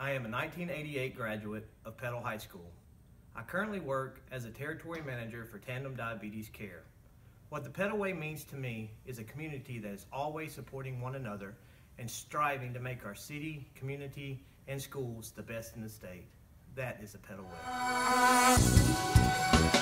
I am a 1988 graduate of Petal High School. I currently work as a territory manager for Tandem Diabetes Care. What the Petal Way means to me is a community that is always supporting one another and striving to make our city, community, and schools the best in the state. That is the Petal Way.